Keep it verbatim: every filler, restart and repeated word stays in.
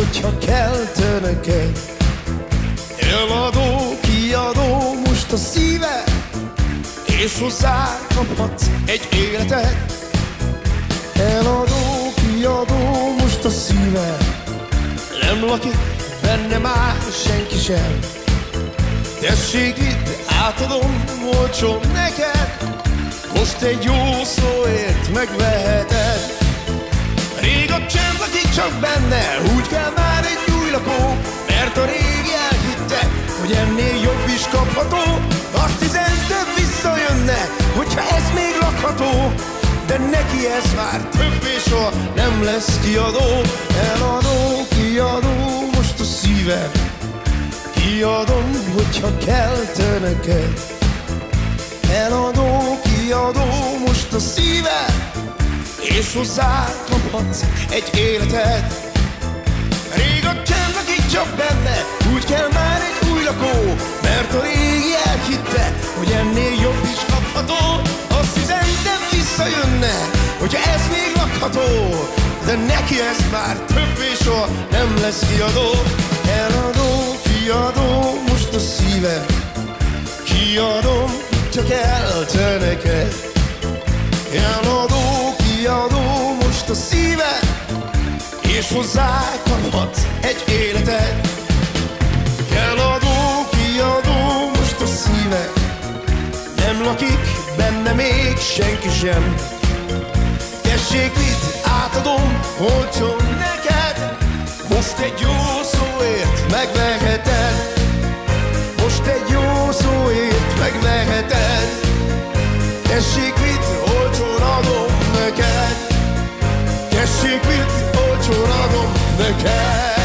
hogyha kell neked. Eladó, kiadó most a szíve, és hozzá kaphatsz egy életet. Eladó, kiadó most a szíve, nem lakik benne már senki sem. Tessék, vidd, átadom olcsón neked, most egy jó szóért megveheted. Rég a csend lakik csak benne, úgy kell már egy új lakó, mert a régi elhitte, hogy ennél jobb is kapható. Azt hiszem, több visszajönne, hogyha ez még lakható, de neki ez már többé soha nem lesz kiadó. Eladó, kiadó most a szívem, kiadom, hogyha kell neked. Eladó, kiadó most a szívem, és hozzá kaphatsz egy életet. Rég a csend lakik csak benne, úgy kell már egy új lakó, mert a régi elhitte, hogy ennél jobb is kapható. Azt hiszem, nem visszajönne, hogyha ez még lakható, de neki ez már többé soha nem lesz kiadó. Eladó, kiadó most a szívem, kiadom, csak elte neked. Eladó, kiadó most a szíved, és hozzá kaphatsz egy életet. Eladó, kiadó most a szíved, nem lakik benne még senki sem. Tessék, vidd, átadom olcsón neked, most egy jó szóért megveheted. Most egy jó szóért megveheted. Tessék, vidd, olcsón adom neked. Tessék, vidd, olcsón adom neked.